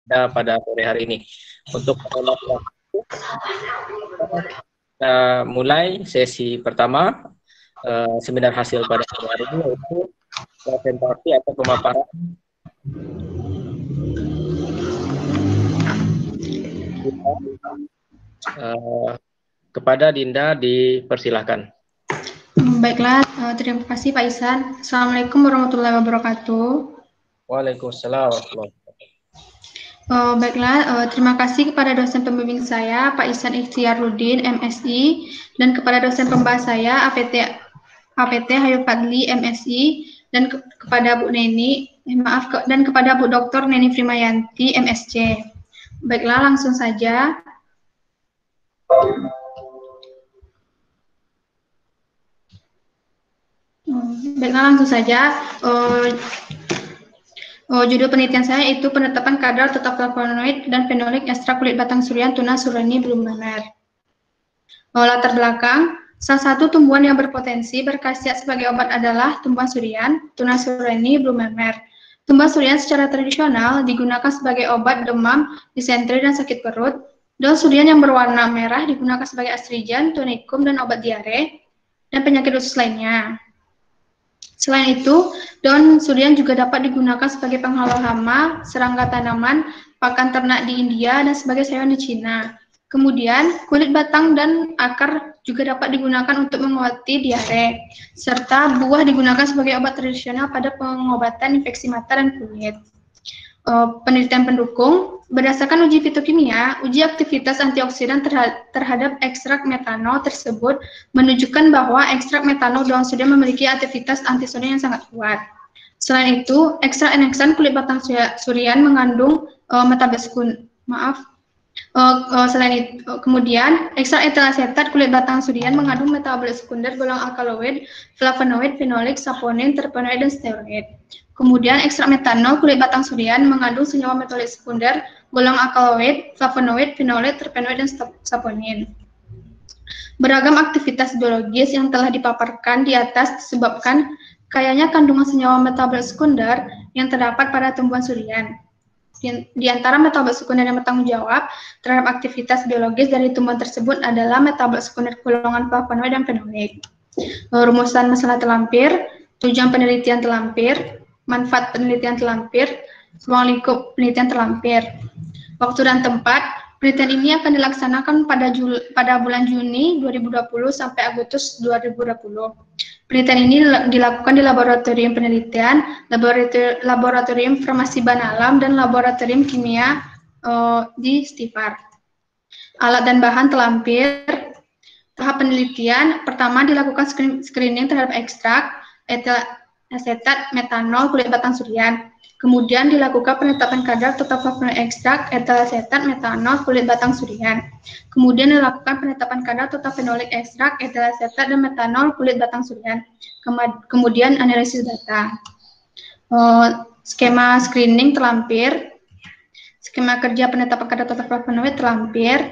pada sore hari ini. Untuk kita mulai sesi pertama seminar hasil pada sore hari ini, yaitu presentasi atau pemaparan kepada Dinda. Dipersilahkan. Baiklah, terima kasih Pak Ihsan. Assalamualaikum warahmatullahi wabarakatuh. Waalaikumsalam warahmatullahi wabarakatuh. Baiklah, terima kasih kepada dosen pembimbing saya, Pak Ihsan Ikhtiaruddin, MSI, dan kepada dosen pembahas saya, APT Hayu Fadli, MSI, dan kepada Bu Neni, dan kepada Bu Dr. Neni Frimayanti, MSc. Baiklah, langsung saja. Judul penelitian saya itu penetapan kadar tetap flavonoid dan fenolik ekstrak kulit batang surian tuna surani blue mamer. Latar belakang, salah satu tumbuhan yang berpotensi berkhasiat sebagai obat adalah tumbuhan surian, tuna surani blue mamer. Tumbuhan surian secara tradisional digunakan sebagai obat demam, disentri, dan sakit perut. Daun surian yang berwarna merah digunakan sebagai astringent, tonikum, dan obat diare, dan penyakit usus lainnya. Selain itu, daun surian juga dapat digunakan sebagai penghalau hama, serangga tanaman, pakan ternak di India, dan sebagai sayuran di Cina. Kemudian, kulit batang dan akar juga dapat digunakan untuk mengobati diare, serta buah digunakan sebagai obat tradisional pada pengobatan infeksi mata dan kulit. Penelitian pendukung, berdasarkan uji fitokimia, uji aktivitas antioksidan terhadap ekstrak metanol tersebut menunjukkan bahwa ekstrak metanol daun surian memiliki aktivitas antisodium yang sangat kuat. Selain itu, ekstrak eneksan kulit batang surian mengandung selain itu, kemudian ekstrak etil asetat kulit batang surian mengandung metabolit sekunder golongan alkaloid, flavonoid, fenolik, saponin, terpenoid, dan steroid. Kemudian ekstrak metanol kulit batang surian mengandung senyawa metabolit sekunder golongan alkaloid, flavonoid, fenolik, terpenoid, dan saponin. Beragam aktivitas biologis yang telah dipaparkan di atas disebabkan kayanya kandungan senyawa metabolit sekunder yang terdapat pada tumbuhan surian. Di antara metabolit sekunder yang bertanggung jawab terhadap aktivitas biologis dari tumbuhan tersebut adalah metabolit sekunder golongan flavonoid dan fenolik. Rumusan masalah terlampir, tujuan penelitian terlampir, manfaat penelitian terlampir, ruang lingkup penelitian terlampir. Waktu dan tempat, penelitian ini akan dilaksanakan pada bulan Juni 2020 sampai Agustus 2020. Penelitian ini dilakukan di laboratorium penelitian, laboratorium farmasi Banalam, dan laboratorium kimia di Stifar. Alat dan bahan terlampir. Tahap penelitian pertama dilakukan screening terhadap ekstrak etil asetat metanol kulit batang surian. Kemudian dilakukan penetapan kadar total flavonoid ekstrak etil asetat metanol kulit batang surian. Kemudian dilakukan penetapan kadar total fenolik ekstrak etil asetat dan metanol kulit batang surian. Kemudian analisis data. Skema screening terlampir. Skema kerja penetapan kadar total flavonoid terlampir.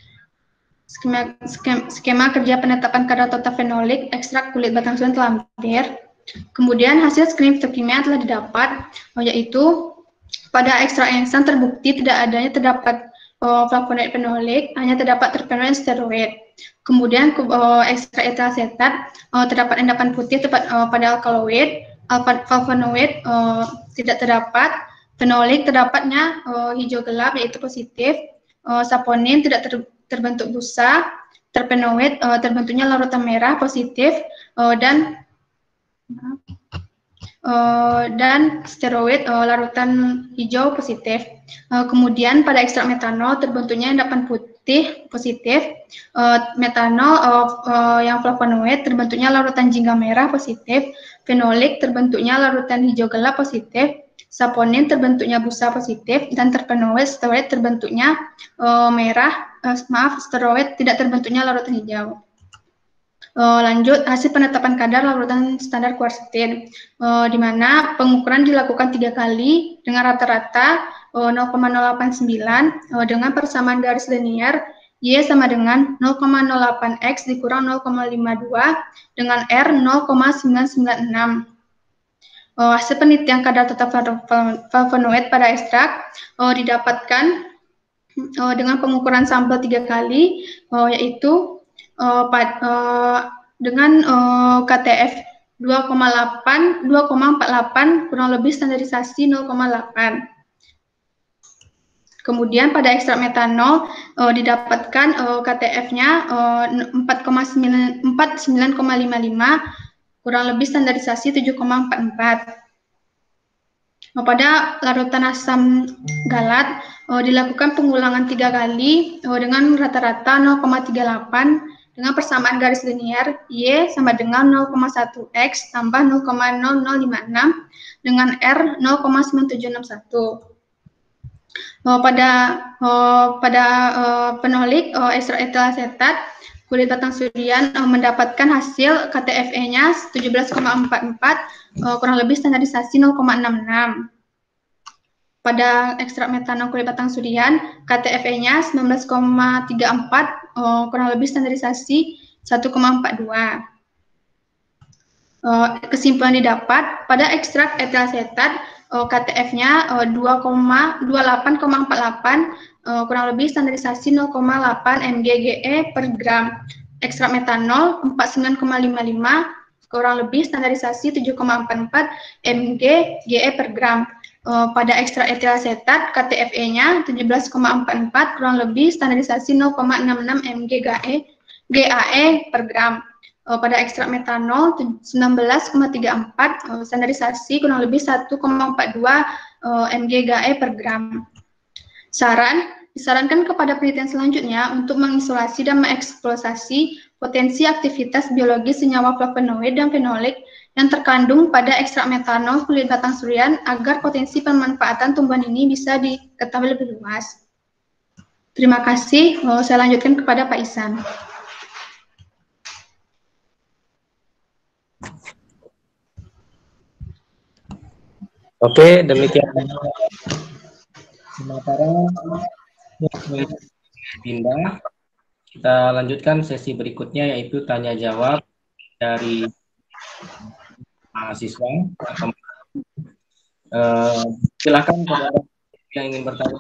Skema kerja penetapan kadar total fenolik ekstrak kulit batang surian terlampir. Kemudian hasil screening fitokimia telah didapat, yaitu pada ekstrak eneksan terbukti terdapat flavonoid fenolik, hanya terdapat terpenoid steroid. Kemudian ekstrak etil asetat terdapat endapan putih pada alkaloid, flavonoid tidak terdapat, fenolik terdapatnya hijau gelap yaitu positif, saponin tidak terbentuk busa, terpenoid terbentuknya larutan merah positif, dan steroid larutan hijau positif. Kemudian pada ekstrak metanol terbentuknya endapan putih positif, metanol yang flavonoid terbentuknya larutan jingga merah positif, fenolik terbentuknya larutan hijau gelap positif, saponin terbentuknya busa positif, dan terpenoid steroid terbentuknya steroid tidak terbentuknya larutan hijau. Lanjut, hasil penetapan kadar larutan standar quercetin, di mana pengukuran dilakukan 3 kali dengan rata-rata 0,089 dengan persamaan garis linier Y sama dengan 0,08X dikurang 0,52 dengan R 0,996. Hasil penelitian kadar total flavonoid pada ekstrak didapatkan dengan pengukuran sampel 3 kali, yaitu dengan KTF 2,48 kurang lebih standarisasi 0,8. Kemudian pada ekstrak metanol didapatkan KTF-nya 49,55 kurang lebih standarisasi 7,44. Pada larutan asam galat dilakukan pengulangan 3 kali dengan rata-rata 0,38 dengan persamaan garis linier Y sama dengan 0,1X tambah 0,0056 dengan R 0,9761. Pada fenolik ekstrak etil asetat kulit batang durian mendapatkan hasil KTFE-nya 17,44 kurang lebih standarisasi 0,66. Pada ekstrak metanol kulit batang durian KTFE-nya 19,34 kurang lebih standarisasi 1,42. Kesimpulan didapat pada ekstrak etil asetat KTF-nya 2,28,48 kurang lebih standarisasi 0,8 mg/GE per gram. Ekstrak metanol 49,55 kurang lebih standarisasi 7,44 mg/GE per gram. Pada ekstrak etil asetat KTFE-nya 17,44 kurang lebih standarisasi 0,66 mg/GAE per gram. Pada ekstrak metanol 19,34 standarisasi kurang lebih 1,42 mg/GAE per gram. Disarankan kepada penelitian selanjutnya untuk mengisolasi dan mengeksplorasi potensi aktivitas biologis senyawa flavonoid dan fenolik yang terkandung pada ekstrak metanol kulit batang durian agar potensi pemanfaatan tumbuhan ini bisa diketahui lebih luas. Terima kasih. Saya lanjutkan kepada Pak Ihsan. Oke, demikian pemaparan Dinda. Kita lanjutkan sesi berikutnya yaitu tanya jawab dari mahasiswa. Silakan kepada yang ingin bertanya.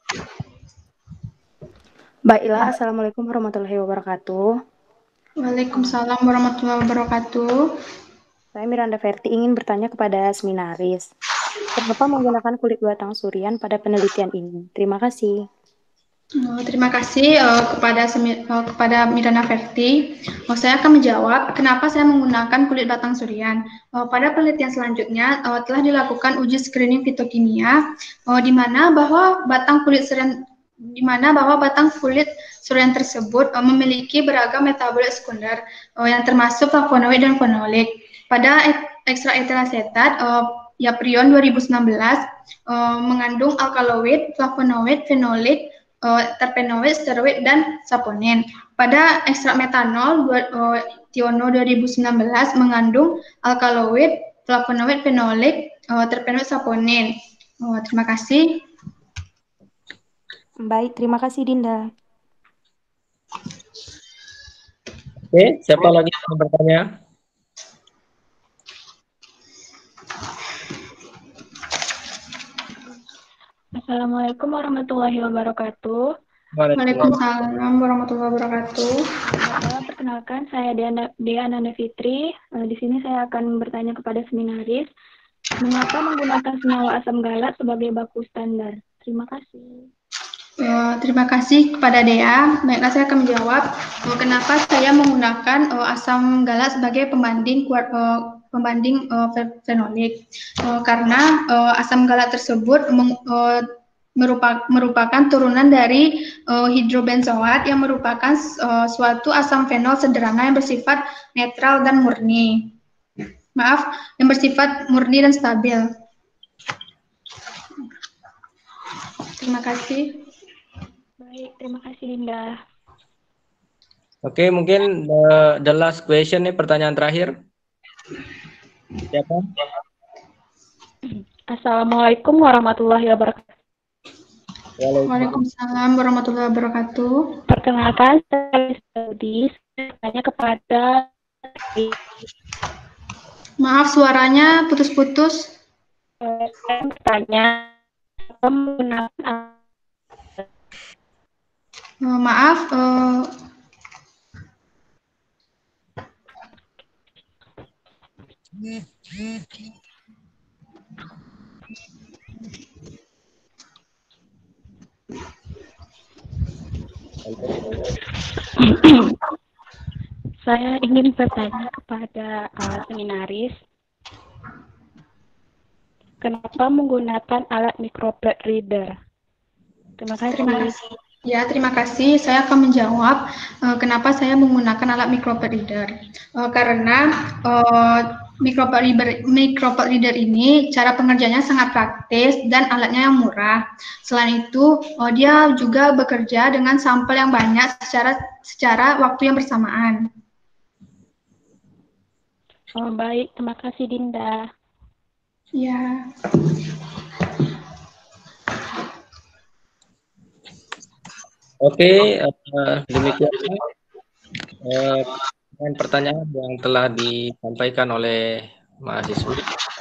Mbak Ila, Assalamualaikum warahmatullahi wabarakatuh. Waalaikumsalam warahmatullahi wabarakatuh. Saya Miranda Verti ingin bertanya kepada seminaris. Kenapa menggunakan kulit batang durian pada penelitian ini? Terima kasih. Terima kasih kepada Miranda Verti. Saya akan menjawab kenapa saya menggunakan kulit batang durian. Pada penelitian selanjutnya telah dilakukan uji screening fitokimia di mana bahwa batang kulit durian tersebut memiliki beragam metabolit sekunder yang termasuk flavonoid dan fenolik. Pada ekstrak etil asetat Yaprion 2019 mengandung alkaloid, flavonoid, fenolik, terpenoid, steroid, dan saponin. Pada ekstrak metanol Tiono 2019 mengandung alkaloid, flavonoid, fenolik, terpenoid, saponin. Terima kasih. Baik, terima kasih Dinda. Oke, siapa lagi yang mau bertanya? Assalamualaikum warahmatullahi wabarakatuh. Waalaikumsalam warahmatullahi wabarakatuh. Perkenalkan, saya Dea Ananda Fitri. Di sini saya akan bertanya kepada seminaris, mengapa menggunakan senyawa asam galat sebagai baku standar? Terima kasih. Terima kasih kepada Dea. Baiklah, saya akan menjawab kenapa saya menggunakan asam galat sebagai pembanding fenolik. Karena asam galat tersebut merupakan turunan dari hidrobenzoat yang merupakan suatu asam fenol sederhana yang bersifat netral dan murni. Yang bersifat murni dan stabil. Terima kasih. Baik, terima kasih Dinda. Oke, mungkin the last question nih, pertanyaan terakhir. Siapa? Assalamualaikum warahmatullahi wabarakatuh. Waalaikumsalam warahmatullahi wabarakatuh. Perkenalkan, saya bertanya kepada Maaf, suaranya putus-putus. Saya bertanya, apa menggunakan Maaf, saya ingin bertanya kepada seminaris, kenapa menggunakan alat microplate reader? Terima terima kasih. kasih. Ya, terima kasih. Saya akan menjawab kenapa saya menggunakan alat microplate reader. Karena microplate reader ini cara pengerjaannya sangat praktis dan alatnya yang murah. Selain itu, dia juga bekerja dengan sampel yang banyak secara waktu yang bersamaan. Oh, baik, terima kasih Dinda. Ya. Oke, demikian pertanyaan yang telah disampaikan oleh mahasiswa.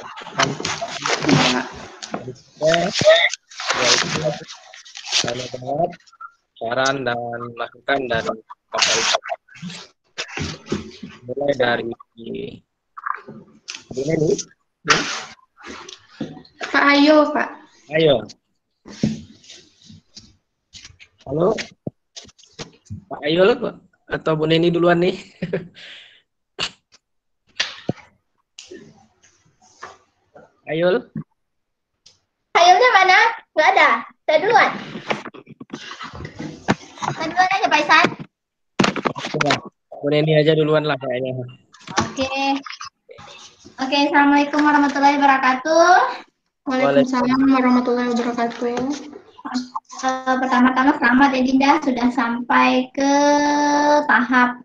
Saran dan masukan dari Bapak Ibu. Mulai dari ini, Pak Ayo, Pak. ayo. Halo, Pak Ayul atau Bu Neni duluan nih? Ayul? Ayulnya mana? Nggak ada. Saya duluan. Saya duluan aja, Pak Isan. Bu Neni aja duluan lah kayaknya. Oke. Oke, Assalamualaikum warahmatullahi wabarakatuh. Waalaikumsalam warahmatullahi wabarakatuh. Pertama-tama selamat ya Dinda, sudah sampai ke tahap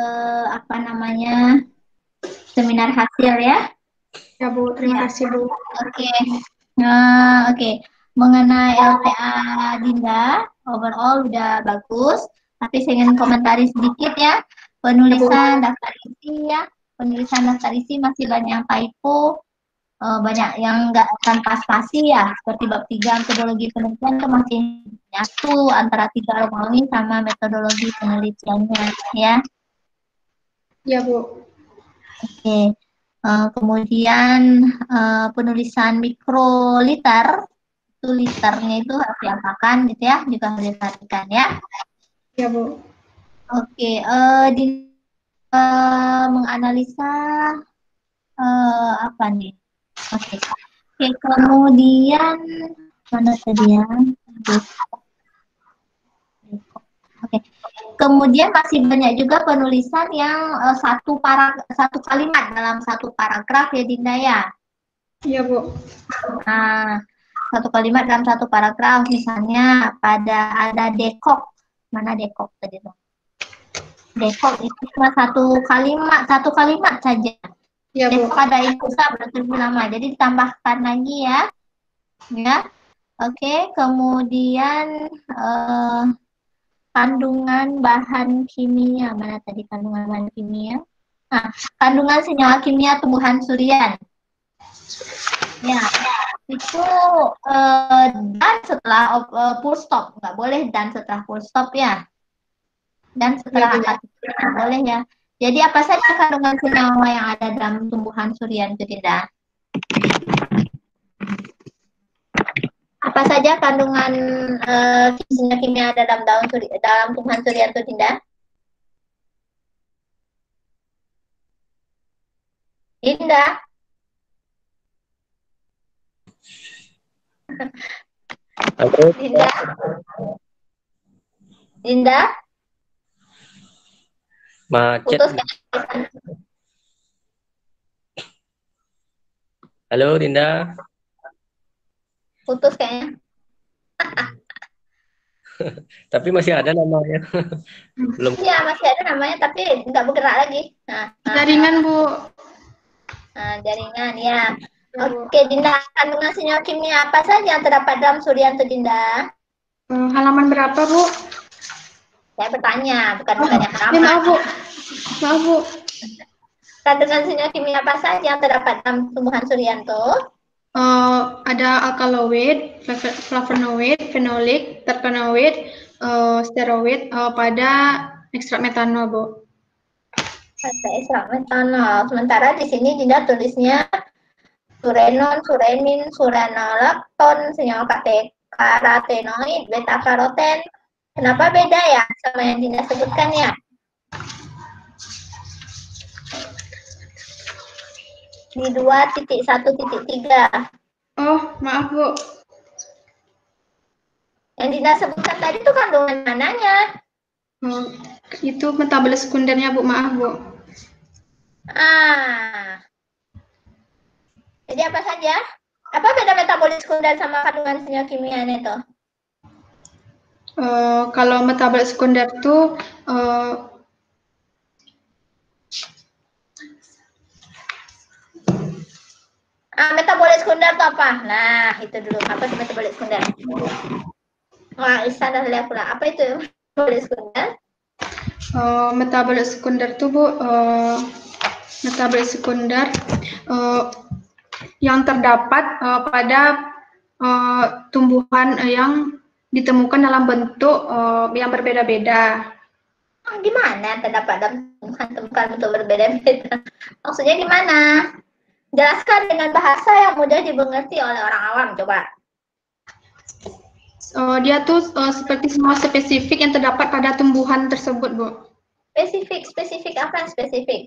seminar hasil ya. Ya Bu, terima kasih Bu. Oke. Oke. Mengenai LPA Dinda, overall udah bagus. Tapi saya ingin komentari sedikit ya. Penulisan daftar isi ya. Penulisan daftar isi masih banyak yang typo. Banyak yang nggak tanpa spasi ya, seperti bab 3 metodologi penelitian itu masih nyatu antara 3 Romawi sama metodologi penelitiannya ya. Ya Bu. Oke. Kemudian penulisan mikroliter, itu liternya itu harus diapakan gitu ya, juga harus diperhatikan ya. Ya Bu. Oke. Menganalisa apa nih? Oke, kemudian mana tadi ya? Oke, kemudian masih banyak juga penulisan yang satu kalimat dalam satu paragraf ya Dinda ya. Iya Bu. Nah, satu kalimat dalam satu paragraf, misalnya ada dekok, mana dekok tadi tuh? Dekok itu cuma satu kalimat saja. Ya Bu. Pada inpusa berarti lama, jadi ditambahkan lagi ya. Ya, oke. Kemudian kandungan bahan kimia, mana tadi kandungan bahan kimia? Nah, kandungan senyawa kimia tumbuhan surian. Ya, itu dan setelah full stop, nggak boleh dan setelah full stop ya. Dan setelah akad nggak boleh ya. Jadi apa saja kandungan senyawa yang ada dalam tumbuhan surian itu Dinda? Apa saja kandungan senyawa kimia ada dalam tumbuhan surian itu Dinda? Dinda? Dinda? Dinda? Macet. Putus kan? Halo Dinda. Putus kayaknya. Tapi masih ada namanya. Belum. Iya, masih ada namanya tapi nggak bergerak lagi. Jaringan Bu. Jaringan ya. Oke, Dinda, kandungan senyawa kimia apa saja yang terdapat dalam surian itu Dinda? Halaman berapa Bu? Saya bertanya, bukan halaman. Maaf Bu. Maaf Bu. Kandungan senyawa kimia apa saja yang terdapat dalam tumbuhan Suryanto? Ada alkaloid, flavonoid, fenolik, terpenoid, steroid pada ekstrak metanol, Bu. Pada ekstrak metanol. Sementara di sini Dinda tulisnya surenon, surenin, suranolakton, senyawa karotenoid, beta karoten. Kenapa beda ya sama yang Dinda sebutkan ya? Di 2.1.3. Oh, maaf, Bu. Yang Dinda sebutkan tadi itu kandungan mananya? Itu metabolit sekundernya, Bu. Maaf, Bu. Jadi apa saja? Apa beda metabolit sekunder sama kandungan senyawa kimianya itu? Kalau metabolit sekunder itu metabolit sekunder itu apa? Nah, itu dulu. Apa itu metabolit sekunder? Wah, Isa dah lihat pula. Apa itu metabolit sekunder? Metabolit sekunder itu, Bu, metabolit sekunder yang terdapat pada tumbuhan yang ditemukan dalam bentuk yang berbeda-beda. Gimana yang terdapat dalam tumbuhan bentuk berbeda-beda? Maksudnya gimana? Jelaskan dengan bahasa yang mudah dimengerti oleh orang awam, coba. Dia tuh seperti semua spesifik yang terdapat pada tumbuhan tersebut, Bu. Spesifik apa yang spesifik?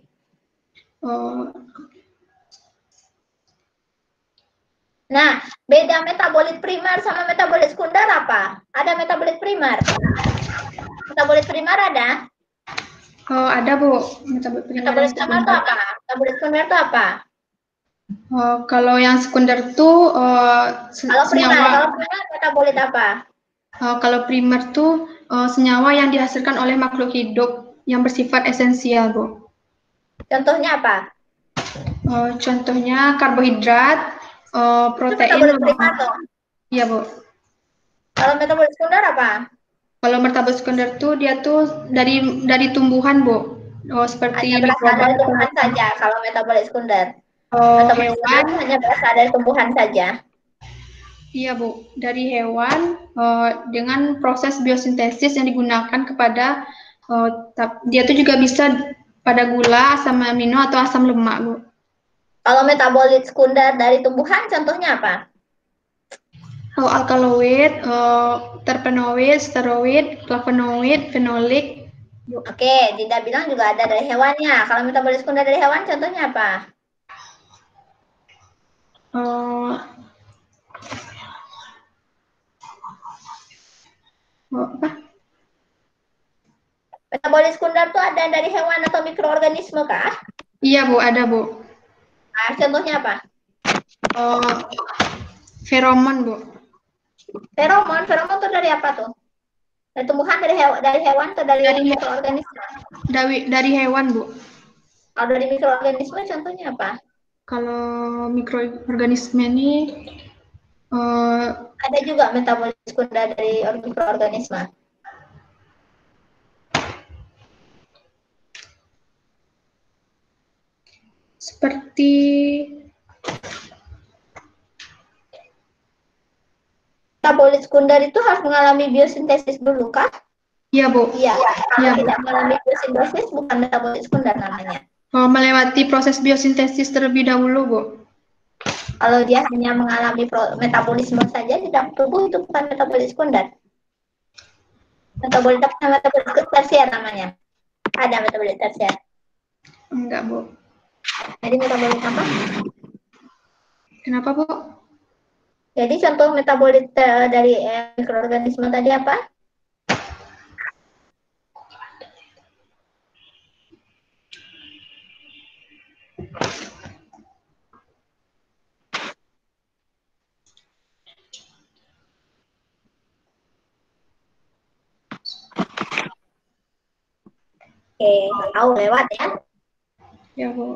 Nah, beda metabolit primer sama metabolit sekunder apa? Ada metabolit primer. Metabolit primer ada? Ada, Bu. Metabolit primer itu apa? Metabolit sekunder itu apa? Kalau yang sekunder itu kalau primer metabolit apa? Kalau primer itu senyawa yang dihasilkan oleh makhluk hidup yang bersifat esensial, Bu. Contohnya apa? Contohnya karbohidrat, protein. Metabolit primer tuh? Iya, Bu. Kalau metabolit sekunder apa? Kalau metabolit sekunder itu dia tuh dari tumbuhan, Bu. Seperti hanya berasal dari tumbuhan saja kalau metabolit sekunder. Hewan hanya berasal dari tumbuhan saja. Iya, Bu. Dari hewan dengan proses biosintesis yang digunakan kepada dia tuh juga bisa pada gula, asam amino atau asam lemak, Bu. Kalau metabolit sekunder dari tumbuhan contohnya apa? Alkaloid, terpenoid, steroid, flavonoid, fenolik. Oke, Dinda bilang juga ada dari hewannya. Kalau metabolit sekunder dari hewan contohnya apa? Apa? Metabolit sekunder itu ada dari hewan atau mikroorganisme kah? Iya, Bu, ada, Bu. Contohnya apa? Feromon, Bu. Feromon itu dari apa tuh? Dari tumbuhan, dari hewan atau dari mikroorganisme? Dari hewan, Bu. Kalau dari mikroorganisme contohnya apa? Kalau mikroorganisme ini ada juga metabolit sekunder dari mikroorganisme. Seperti metabolit sekunder itu harus mengalami biosintesis dulu kah? Iya, Bu. Iya. Kalau tidak mengalami biosintesis bukan metabolit sekunder namanya. Melewati proses biosintesis terlebih dahulu, Bu. Kalau dia hanya mengalami metabolisme saja di dalam tubuh itu bukan metabolit sekunder. Metabolit tersier namanya. Ada metabolit tersier? Enggak, Bu. Jadi metabolit apa? Kenapa, Bu? Jadi contoh metabolit dari mikroorganisme tadi apa? Oke, tahu lewat ya. Ya, Bu.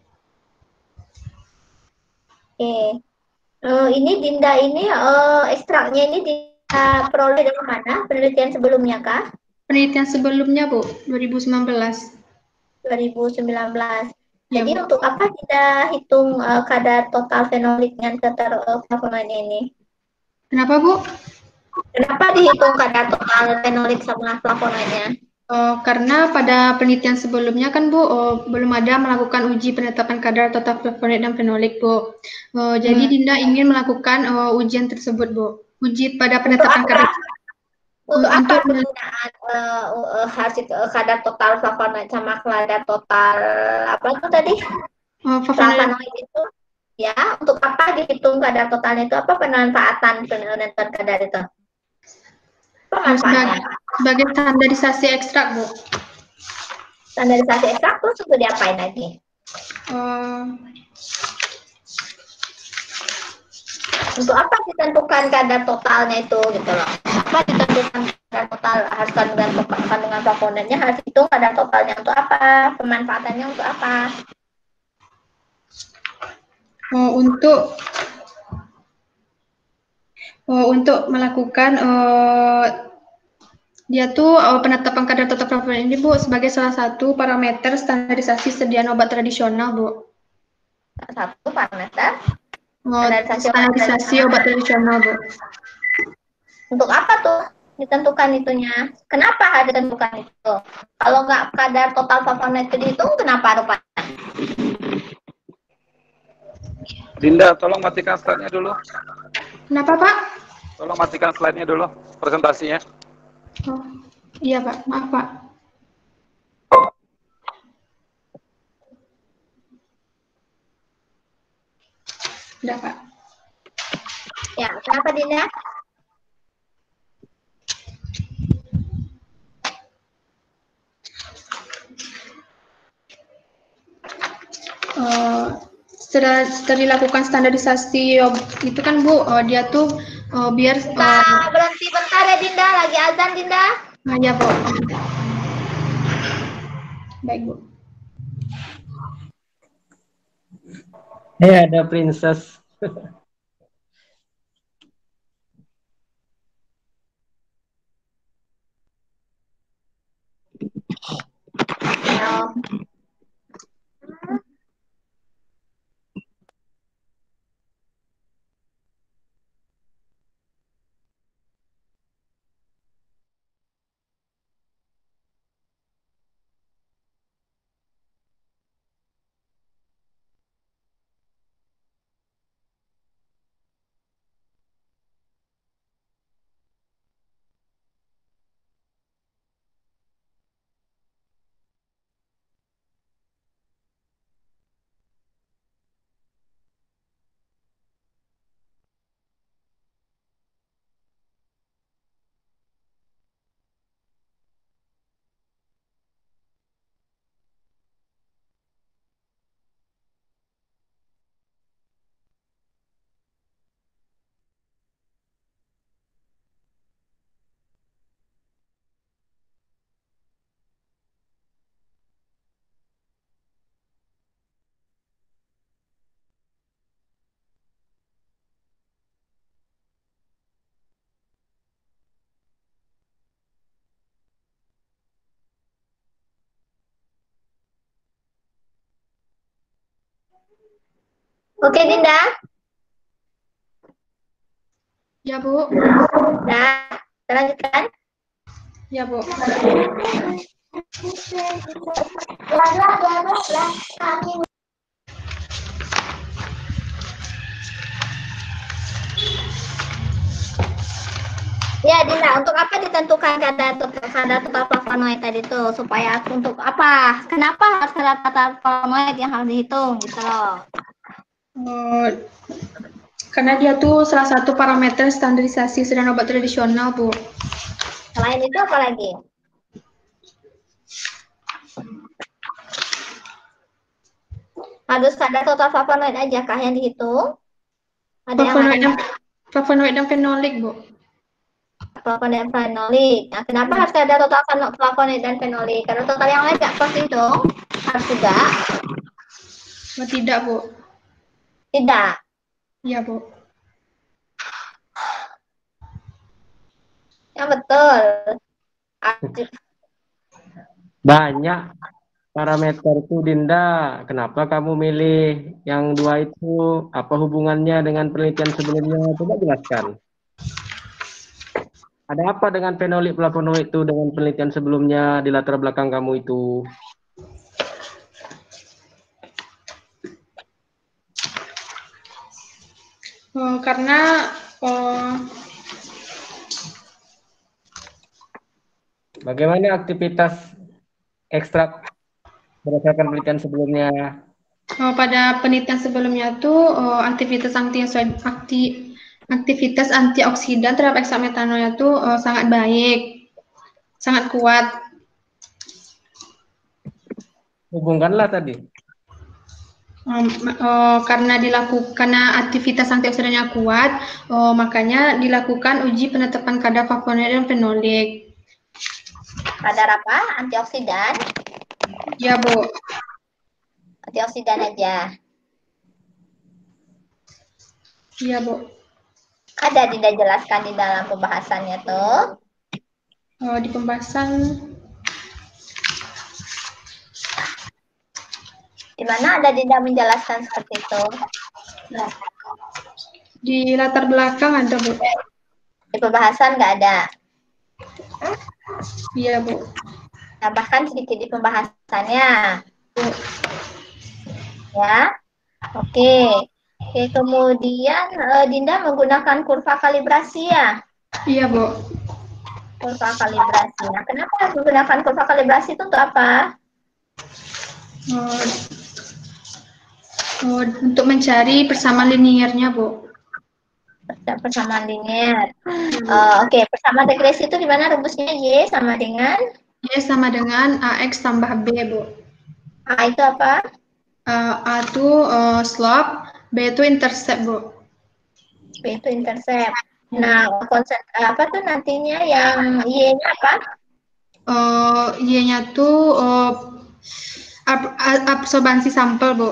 Oke. Ini Dinda ini ekstraknya ini Dinda peroleh dari mana? Penelitian sebelumnya kah? Penelitian sebelumnya, Bu, 2019. 2019. Ya, Jadi Bu. untuk apa kita hitung kadar total fenolik dan tetraflavonoid ini? Kenapa, Bu? Kenapa dihitung kadar total fenolik sama flavonoidnya? Karena pada penelitian sebelumnya kan Bu, belum ada melakukan uji penetapan kadar total flavonoid dan fenolik Bu. Jadi Dinda ingin melakukan ujian tersebut Bu. Uji pada Untuk penetapan apa? kadar Untuk apa untuk penggunaan hasil kadar total flavonoid sama kadar total apa itu tadi? flavonoid. Flavonoid itu ya, untuk apa dihitung kadar totalnya itu? Apa pemanfaatan penentuan kadar itu? Pemanfaatnya. Sebagai standarisasi ekstrak Bu. Standarisasi ekstrak terus untuk diapain lagi? Untuk apa ditentukan kadar totalnya itu gitu loh? Apa ditentukan kadar total harus kandungan flavonoidnya harus hitung kadar totalnya untuk apa? Pemanfaatannya untuk apa? Untuk melakukan dia tuh penetapan kadar total flavonoid ini Bu sebagai salah satu parameter standarisasi sediaan obat tradisional Bu. Satu parameter standarisasi obat tradisional Bu. Untuk apa tuh ditentukan itunya? Kenapa harus ditentukan itu? Kalau nggak kadar total flavonoid itu dihitung, kenapa rupanya? Dinda, tolong matikan slide-nya dulu. Kenapa Pak? Tolong matikan slide-nya dulu, presentasinya. Oh, iya Pak, maaf Pak. Udah Pak. Ya, kenapa Dinda? Setelah dilakukan standarisasi itu kan Bu, dia tuh biar berhenti bentar ya Dinda, lagi azan Dinda. Ya Bu. Baik Bu. Ada Princess. Oke Dinda. Ya Bu. Nah, kita lanjutkan. Ya Bu. Ya Dinda, untuk apa ditentukan kadar total flavonoid tadi itu? Supaya untuk apa? Kenapa harus kadar total flavonoid yang harus dihitung gitu loh? Karena dia tuh salah satu parameter standarisasi sediaan obat tradisional Bu. Selain itu apa lagi? Harus kadar total flavonoid aja kah yang dihitung? Ada yang lain? Flavonoid dan fenolik Bu. Flavonoid dan fenolik. Nah, kenapa harus kadar total flavonoid dan fenolik? Karena total yang lain nggak pasti dong? Harus juga? Tidak Bu. Tidak. Iya Bu. Yang betul. Banyak. parameter itu, Dinda. Kenapa kamu milih yang dua itu? Apa hubungannya dengan penelitian sebelumnya? Coba jelaskan. Ada apa dengan fenolik flavonoid itu dengan penelitian sebelumnya di latar belakang kamu itu? Karena Bagaimana aktivitas ekstrak berdasarkan penelitian sebelumnya? pada penelitian sebelumnya tuh aktivitas antioksidan terhadap ekstrak metanolnya tuh sangat baik, sangat kuat. Hubungkanlah tadi. Karena aktivitas antioksidannya kuat, makanya dilakukan uji penetapan kadar flavonoid dan fenolik. Kadar apa? Antioksidan? Ya, Bu. Antioksidan aja. Iya, Bu. Ada Dinda jelaskan di dalam pembahasannya tuh. Di pembahasan Di mana ada Dinda menjelaskan seperti itu? di latar belakang ada, Bu. Di pembahasan nggak ada. Iya, Bu. Tambahkan sedikit di pembahasannya. Ya. Oke. Oke, kemudian Dinda menggunakan kurva kalibrasi ya? Iya, Bu. Kurva kalibrasi. Nah, kenapa harus menggunakan kurva kalibrasi itu untuk apa? Untuk mencari persamaan liniernya, Bu. Persamaan linier. Oke, persamaan regresi itu di mana rumusnya Y sama dengan? Y sama dengan AX tambah B, Bu. A itu apa? A itu slope, B itu intercept, Bu. B itu intercept. Nah, apa tuh nantinya yang Y-nya apa? Y-nya tuh absorbansi sampel, Bu.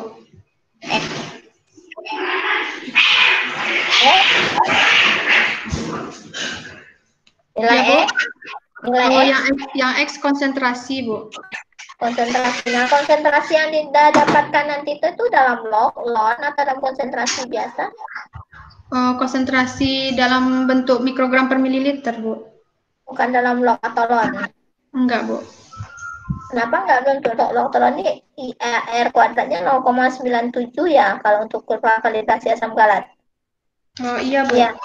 Nilai Ya, Bu. X? Nilai X? Yang X konsentrasi, Bu. Konsentrasi. Nah, konsentrasi yang Dinda dapatkan nanti itu dalam log, ln, atau dalam konsentrasi biasa? Konsentrasi dalam bentuk mikrogram per mililiter, Bu. Bukan dalam log atau ln? Enggak, Bu. Kenapa nggak bentuk log atau ln ini? R kuadratnya 0,97 ya, kalau untuk kurva kalibrasi asam galat. Oh, iya, Bu. Iya.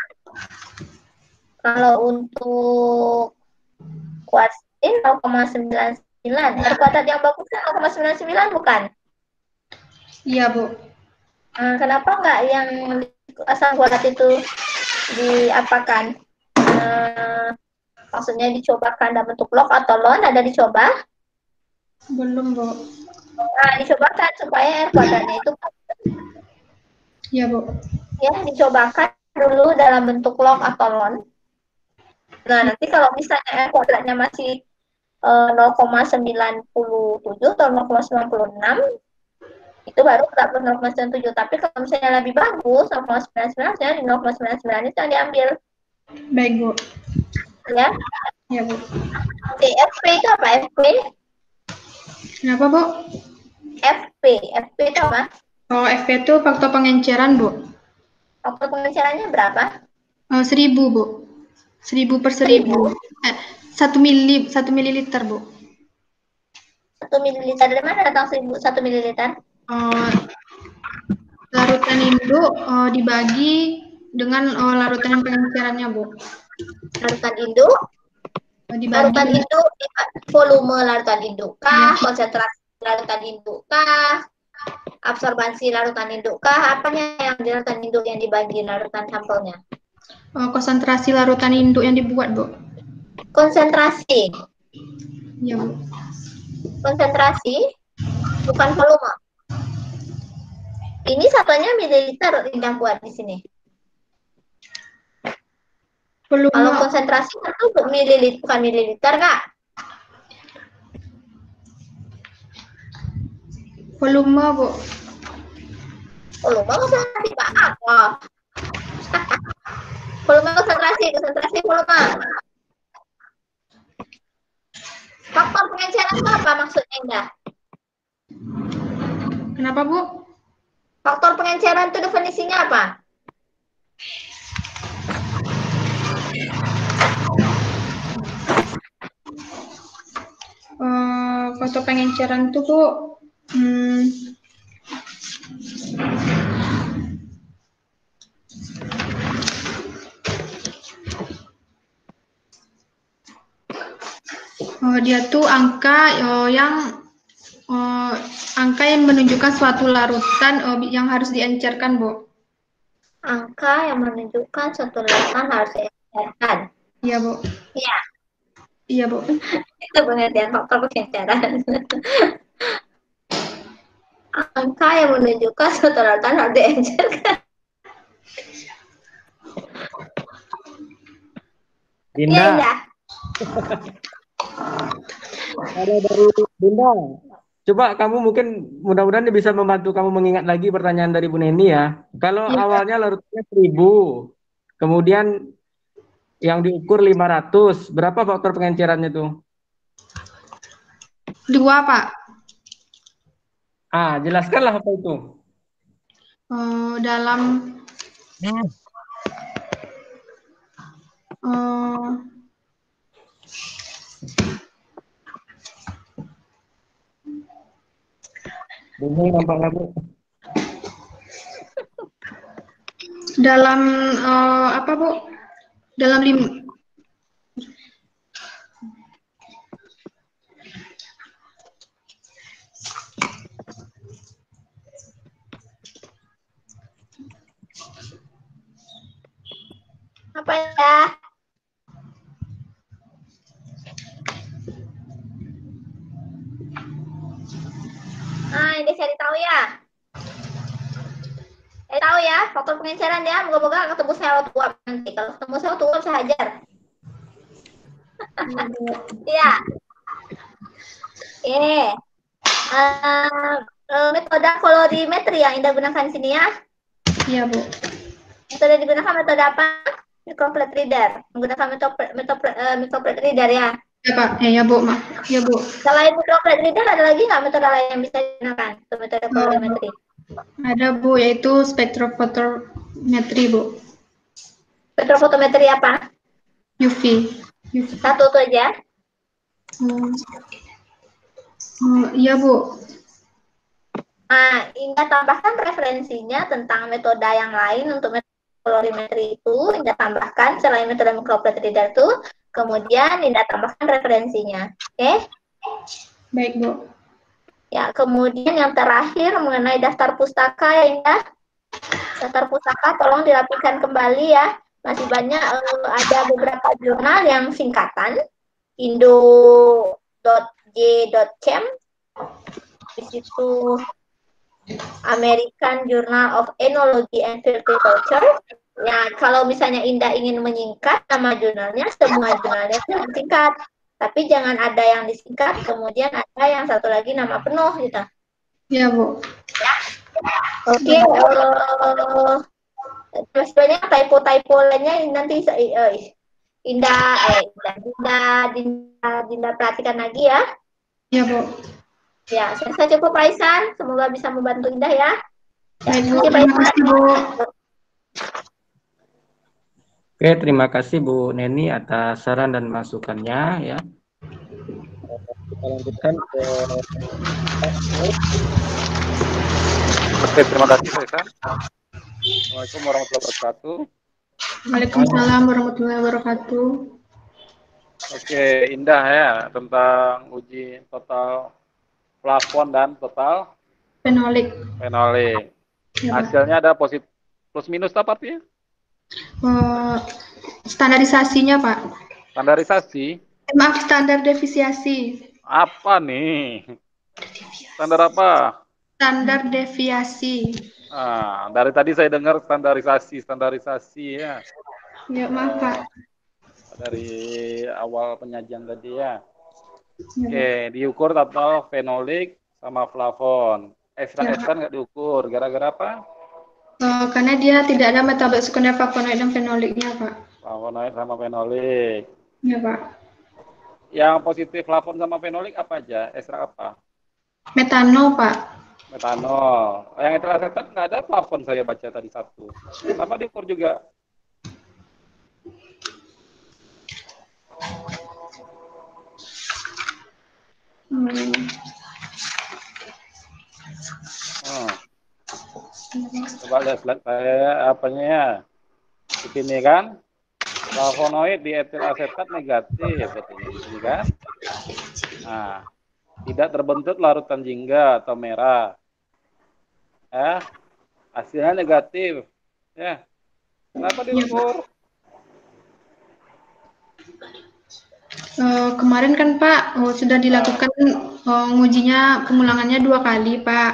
Kalau untuk kuartin 0,99. R kuadrat yang bagus kan 0,99 bukan? Iya, Bu. Kenapa nggak yang asam galat itu diapakan? Maksudnya dicobakan dalam bentuk log atau ln, ada dicoba? Belum, Bu. Nah, dicobakan supaya R kuadratnya itu. Iya, Bu. Ya, dicobakan dulu dalam bentuk log atau ln. Nah, nanti kalau misalnya R kuadratnya masih 0,97 atau 0,96, itu baru dapat 0,97. Tapi kalau misalnya lebih bagus, 0,99, di 0,99 itu yang diambil. Baik, Bu. Ya. Ya, Bu. Oke, FP itu apa? FP? Kenapa, Bu? FP itu apa? Oh, FP itu faktor pengenceran, Bu. Faktor pengencerannya berapa? 1000, Bu. 1000 per 1000. 1 mililiter, Bu. 1 mililiter. Dari mana datang 1 mililiter? Larutan induk dibagi dengan larutan pengencerannya, Bu. Larutan induk? Larutan induk, volume larutan induk kah? Konsentrasi larutan induk kah? Absorbansi larutan induk kah? Apanya yang di larutan induk yang dibagi larutan sampelnya? Konsentrasi larutan induk yang dibuat, Bu. Konsentrasi? Iya, Bu. Konsentrasi? Bukan volume? Ini satunya mililiter yang buat di sini. Volume. Kalau konsentrasi itu mililiter, bukan mililiter, Kak? Volume, Bu. Volume konsentrasi, Pak. Wah. Volume konsentrasi volume. Faktor pengenceran itu apa maksudnya, Indah? Kenapa, Bu? Faktor pengenceran itu definisinya apa? Faktor pengenceran itu, Bu, dia tuh angka yang menunjukkan suatu larutan yang harus diencerkan, Bu. Angka yang menunjukkan suatu larutan harus diencerkan. Iya, Bu. Iya. Iya, Bu. Itu pengertian faktor pengenceran. Angka yang menunjukkan suatu larutan harus diencerkan. Dinda. Iya. Kalau dari Dinda, coba kamu mungkin mudah-mudahan bisa membantu kamu mengingat lagi pertanyaan dari Bu Neni ya. Kalau awalnya larutnya 1000, kemudian yang diukur 500, berapa faktor pengencerannya tuh? 2, Pak. Jelaskanlah apa itu. Dalam Bingung nampaknya, Bu. dalam apa, Bu? Dalam Apa ya? Nah, ini saya tahu ya. Saya tahu ya, faktor pengenceran ya. Moga-moga ketemu saya waktu uap nanti. Kalau ketemu saya waktu uap saya hajar. Iya. Oke. Metode kolorimetri yang Indah gunakan di sini ya. Iya, Bu. Metode digunakan metode apa? Microplate reader. Menggunakan microplate reader ya. Ya, Pak. Ya, Bu. Ya, Bu. Selain microplate reader ada lagi nggak metode lain yang bisa digunakan untuk metode kolorimetri? Ada, Bu, yaitu spektrofotometri, Bu. Spektrofotometri apa? UV. Satu itu aja. Iya, Bu. Nah, Indah tambahkan referensinya tentang metode yang lain untuk metode kolorimetri itu. Indah tambahkan selain metode microplate reader itu, kemudian Indah tambahkan referensinya. Oke? Baik, Bu. Ya, kemudian yang terakhir mengenai daftar pustaka ya Indah. Daftar pustaka tolong dirapikan kembali ya. Masih banyak ada beberapa jurnal yang singkatan. Indo.j.chem. Di situ American Journal of Enology and Horticulture. Ya, kalau misalnya Indah ingin menyingkat nama jurnalnya, semua jurnalnya itu disingkat. Tapi jangan ada yang disingkat, kemudian ada yang satu lagi nama penuh gitu. Iya, Bu. Ya. Oke. Sebenarnya typo-typo lainnya nanti Dinda perhatikan lagi ya. Iya, Bu. Ya, saya cukup Paisan. Semoga bisa membantu Indah ya. Baik, Bu. Terima kasih, Bu. Oke, terima kasih Bu Neni atas saran dan masukannya ya. Kita lanjutkan ke Oke, terima kasih Pak. Assalamualaikum warahmatullahi wabarakatuh. Waalaikumsalam warahmatullahi wabarakatuh. Oke, Indah ya tentang uji total plafon dan total Fenolik. Ya, Hasilnya ada positif plus minus apa artinya? Standarisasinya, Pak. Standarisasi. Maaf, standar deviasi. Apa nih? Standar apa? Standar deviasi. Dari tadi saya dengar standarisasi ya. Ya, maaf, Pak. Dari awal penyajian tadi ya. Ya, Oke, diukur total fenolik sama flavon. Ekstrak nggak diukur. Gara-gara apa? karena dia tidak ada metabolit sekunder flavonoid dan fenoliknya, Pak. Flavonoid sama fenolik. Ya, Pak. Yang positif flavon sama fenolik apa aja? Ekstrak apa? Metano, Pak. metanol. Yang etil asetat nggak ada plafon saya baca tadi satu. Kenapa diukur juga? Coba lihat slide saya apanya ya. Di sini kan flavonoid di etil asetat negatif katanya di sini kan. Nah, tidak terbentuk larutan jingga atau merah. Hasilnya negatif. Ya. Kenapa diukur? Kemarin kan Pak sudah dilakukan ngujinya pengulangannya 2 kali Pak.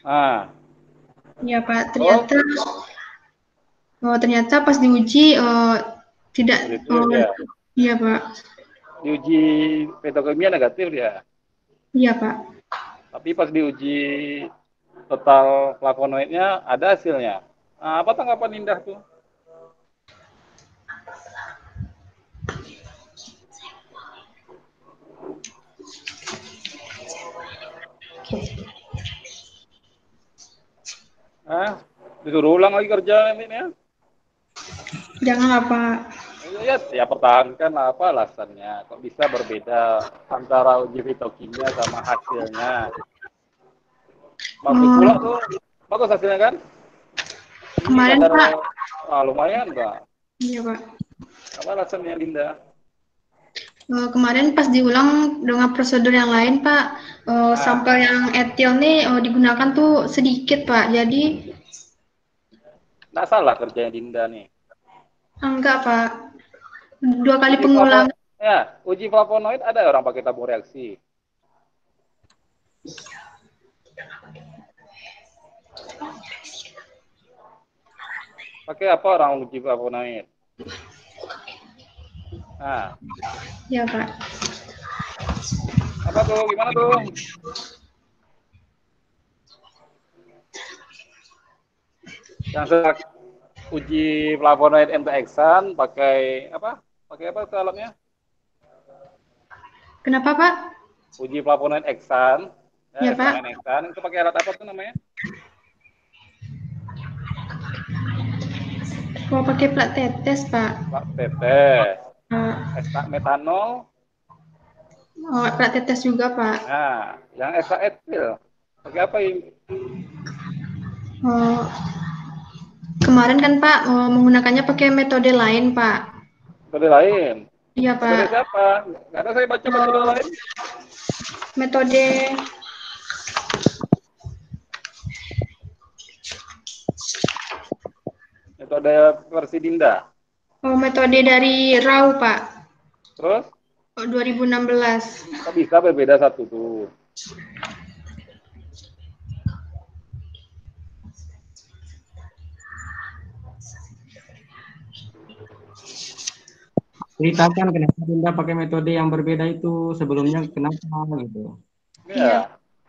Ya Pak, ternyata pas diuji tidak. Iya Pak. Diuji petrokimia negatif dia. Iya Pak. Tapi pas diuji total flavonoidnya ada hasilnya. Nah, apa tanggapan Indah tuh? Disuruh ulang lagi kerja ini ya? Jangan Pak. Ya pertahankan apa alasannya? Kok bisa berbeda antara uji fitokimia sama hasilnya? Bagus pula tuh, bagus hasilnya kan? Kemarin Pak. Lumayan Pak. Iya Pak. Apa alasannya Linda? Kemarin pas diulang dengan prosedur yang lain Pak, sampel yang etil nih digunakan tuh sedikit Pak, jadi nggak salah kerjanya Linda nih. Enggak Pak, 2 kali pengulangan. Ya, uji flavonoid ada orang pakai tabung reaksi. Pakai apa orang uji flavonoid? Ya Pak. Apa tuh? Gimana tuh? Yang saya uji flavonoid MTX-an pakai apa? Pakai apa alatnya? Kenapa Pak? Uji flavonoid X-an. Ya Pak. X-an itu pakai alat apa tuh namanya? Pakai plat tetes Pak. Plat tetes. Ekstrak metanol. Plat tetes juga Pak. Nah, yang ekstrak etil pakai apa ini? Kemarin kan Pak menggunakannya pakai metode lain Pak. Metode lain? Iya Pak. Metode siapa? Nggak ada saya baca metode lain. Metode versi Dinda. Metode dari RAW Pak. Terus? 2016. Kok bisa berbeda satu tuh? Ceritakan kenapa Dinda pakai metode yang berbeda itu sebelumnya, kenapa gitu. Iya.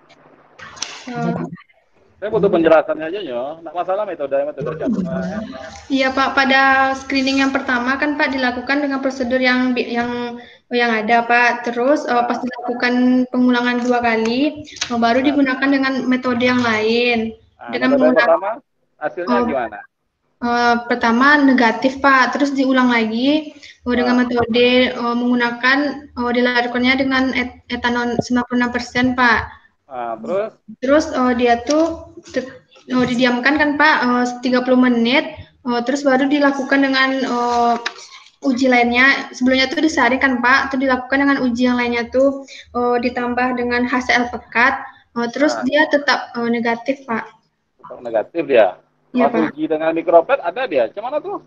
Saya butuh penjelasannya aja ya. Nggak masalah metode siapa. Iya Pak, pada screening yang pertama kan Pak dilakukan dengan prosedur yang ada Pak. Terus pas dilakukan pengulangan 2 kali, baru digunakan dengan metode yang lain. Dengan metode yang pertama hasilnya gimana? Pertama negatif Pak, terus diulang lagi dengan metode menggunakan dilakukannya dengan etanol 96% Pak. Terus dia tuh didiamkan kan Pak 30 menit, terus baru dilakukan dengan uji lainnya. Sebelumnya tuh disaring kan Pak, itu dilakukan dengan uji yang lainnya tuh ditambah dengan HCl pekat, terus dia tetap negatif Pak. Tetap negatif dia? Iya Pas Pak. uji dengan mikropet ada dia, gimana tuh?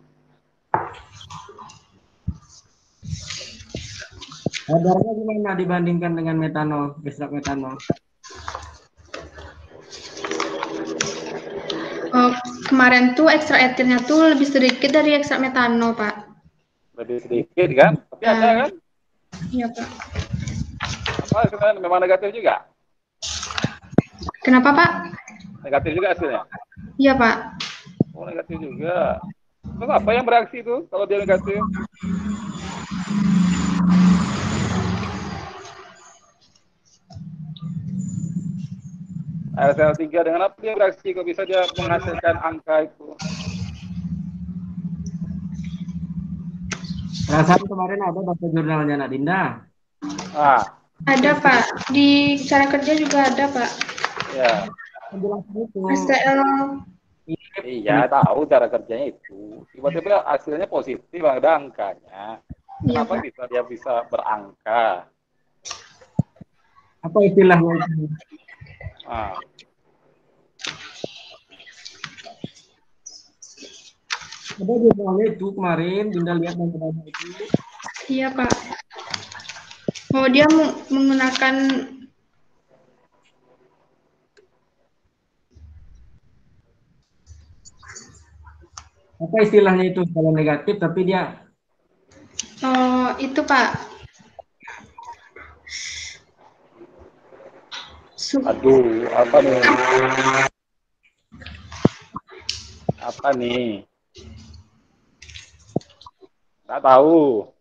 Kadarnya gimana dibandingkan dengan metanol, ekstrak metanol? Kemarin tuh ekstrak etilnya tuh lebih sedikit dari ekstrak metanol Pak. Lebih sedikit kan? Tapi ada kan? Iya Pak. Apa hasilnya memang negatif juga? Kenapa Pak? Negatif juga hasilnya? Iya Pak. Oh negatif juga. Terus apa yang bereaksi itu kalau dia negatif? AlCl3 dengan apa dia bereaksi kok bisa dia menghasilkan angka itu? Perasaan kemarin ada baca jurnalnya Nak Dinda. Ah, Ada Pak, di cara kerja juga ada Pak. ya. Penjelasan itu. HCl. Iya, tahu cara kerjanya itu. Tiba-tiba hasilnya positif, ada angkanya. Iya Kenapa Pak. dia bisa berangka? Apa istilahnya itu? Ah, Ada jurnalnya itu kemarin Dinda lihat yang itu. Iya Pak. Oh dia menggunakan Apa istilahnya itu kalau negatif tapi dia itu Pak. aduh, apa nih? Apa nih? Nggak tahu.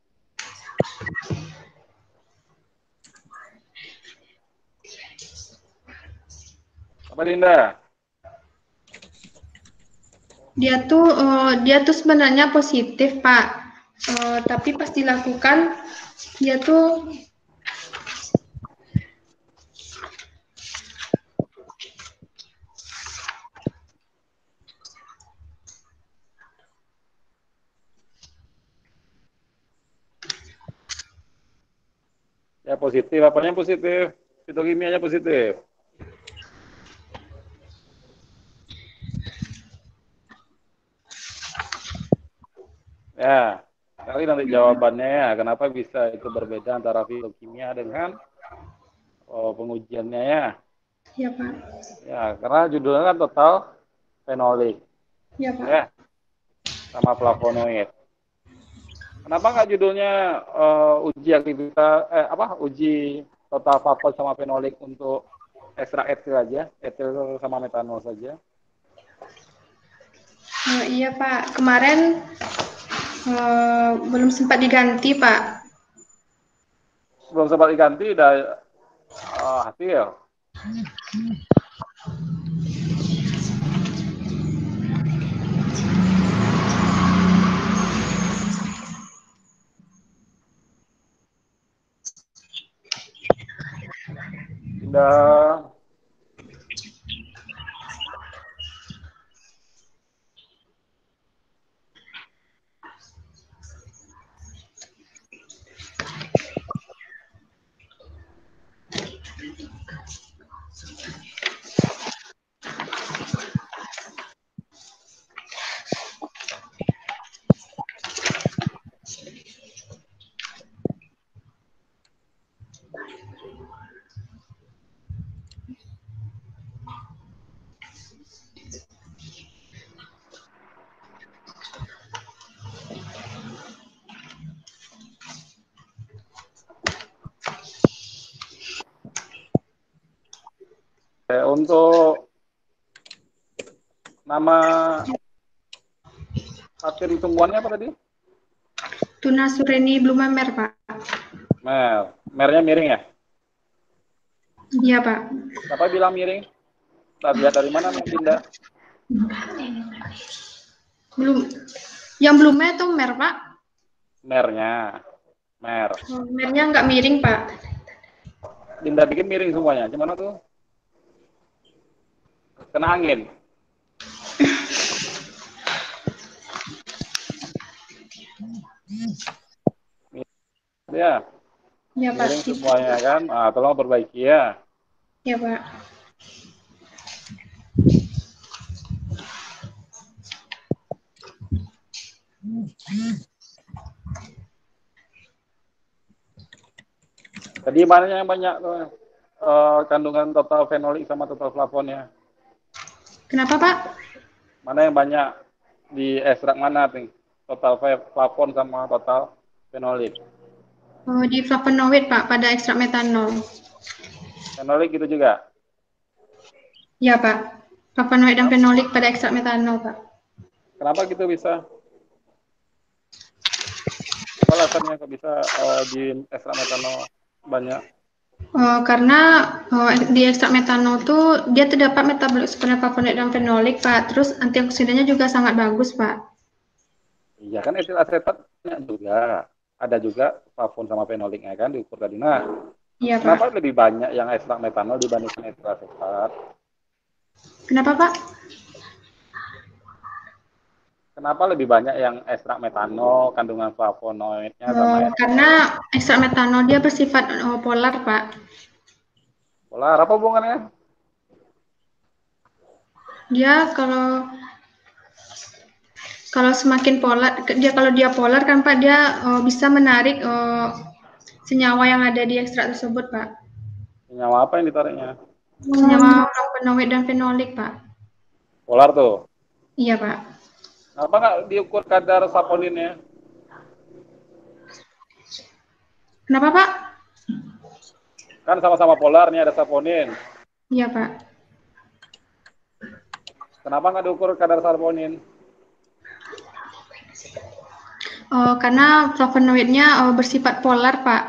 Apa Dinda? Dia tuh sebenarnya positif Pak. Tapi pas dilakukan dia tuh Ya positif, apanya positif? Fitokimianya positif. Ya, kali nanti jawabannya ya, kenapa bisa itu berbeda antara fitokimia dengan pengujiannya ya? ya Pak. Ya, karena judulnya kan total fenolik, Ya Pak. ya, sama flavonoid. Kenapa nggak judulnya uji aktivitas, uji total flavon sama fenolik untuk ekstrak etil aja, etil sama metanol saja? Iya Pak. Kemarin belum sempat diganti Pak. Belum sempat diganti, udah hasil. Udah. Untuk nama vaksin tumbuhannya apa tadi? Tuna Sureni Blumamer Pak. Mernya miring ya? Iya Pak. Siapa bilang miring? Kita lihat dari mana Dinda? Belum. Yang belumnya itu mer Pak. Mernya. Mernya nggak miring Pak. Dinda bikin miring semuanya. Gimana tuh? Kena angin. Ya. Ya Pak. Miring semuanya kan. Tolong perbaiki ya. Ya Pak. Tadi mana yang banyak kandungan total fenolik sama total flavonnya? Kenapa Pak? Mana yang banyak di ekstrak mana nih? Total flavon sama total fenolik. Di flavonoid Pak pada ekstrak metanol. Fenolik gitu juga? Ya Pak. Flavonoid dan fenolik pada ekstrak metanol Pak. Kenapa gitu bisa? Apa alasannya kok bisa di ekstrak metanol banyak? Karena di ekstrak metanol tuh dia terdapat metabolit sekunder flavonoid dan fenolik, Pak. Terus antioksidannya juga sangat bagus, Pak. Iya kan etil asetat juga. Ada juga flavonoid sama fenoliknya kan diukur tadi. Nah, Iya, kenapa Pak. lebih banyak yang ekstrak metanol dibandingkan etil asetat? Kenapa, Pak? Kenapa lebih banyak yang ekstrak metanol, kandungan flavonoidnya sama Karena ekstrak metanol dia bersifat polar, Pak. polar? Apa hubungannya? Dia kalau semakin polar, kalau dia polar kan Pak, dia bisa menarik senyawa yang ada di ekstrak tersebut, Pak. Senyawa apa yang ditariknya? Senyawa flavonoid dan fenolik, Pak. Polar tuh. Iya, Pak. Kenapa nggak diukur kadar saponinnya? Kenapa, Pak? Kan sama-sama polar nih ada saponin. Iya, Pak. Kenapa nggak diukur kadar saponin? Karena flavonoidnya bersifat polar, Pak.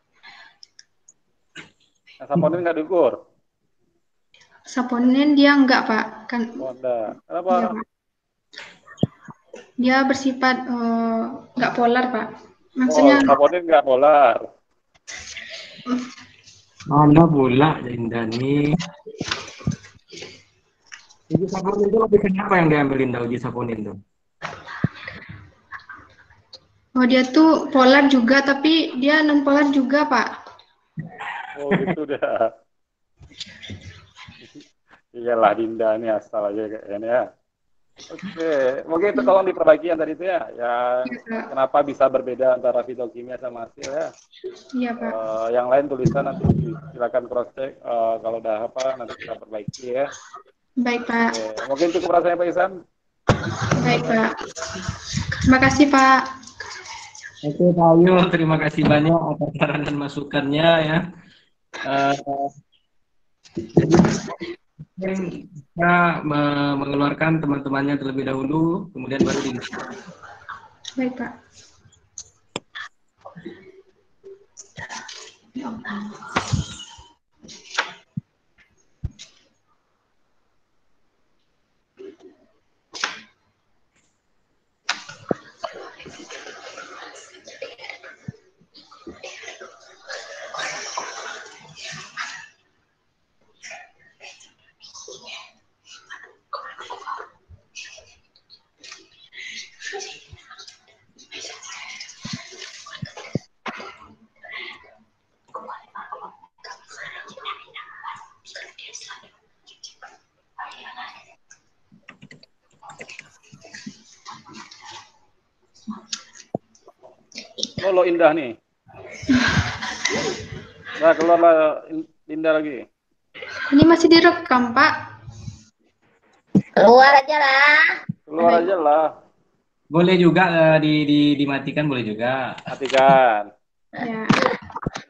Nah, saponin nggak diukur? Saponin dia enggak, Pak. Oh, enggak. Kenapa? Iya, Pak. Dia bersifat enggak polar, Pak. Maksudnya saponin nggak polar. Mana bola Indah nih? Uji saponin itu lebih kenapa yang diambilin dah uji saponin tuh? dia tuh polar juga, tapi dia non polar juga, Pak. Oh gitu dah. Iyalah Dinda nih asal aja kayaknya ya. Oke, mungkin itu tolong diperbaiki yang tadi itu ya. Ya, kenapa bisa berbeda antara fitokimia sama hasil ya? Iya, Pak. Yang lain tulisan nanti silakan cross check. Kalau udah apa nanti kita perbaiki ya. Baik, Pak. Oke, mungkin cukup rasanya Pak Isan. Baik, Pak. Terima kasih, Pak. Oke, Pak Ayu, terima kasih banyak atas saran dan masukannya ya. Jadi kita mengeluarkan teman-temannya terlebih dahulu, kemudian baru di. Baik, Pak. Oh, lo Indah nih. Nah, keluarlah Indah lagi. Ini masih direkam, Pak. Keluar aja lah. Keluar aja lah. Boleh juga dimatikan, boleh juga. Matikan. Ya.